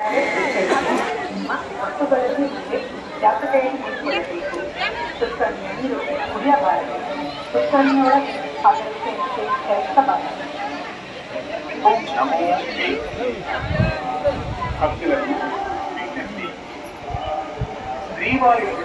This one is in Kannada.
ನಿಮ್ಮ ವಸ್ತುಗಳಲ್ಲಿ ಜಾಗೃತೆಯನ್ನು ಇಟ್ಟುಕೊಳ್ಳಬೇಕು. ಸುತ್ತನ್ನು ನೀರು ಕುಡಿಯಬಾರದು. ಸುತ್ತನ್ನೊಳಗೆ ಅದಕ್ಕೆ ಸೇರಿಸಬಾರದು. ಭಕ್ತರನ್ನು ವಿಜ್ಞಪ್ತಿ. ಶ್ರೀವಾರಿ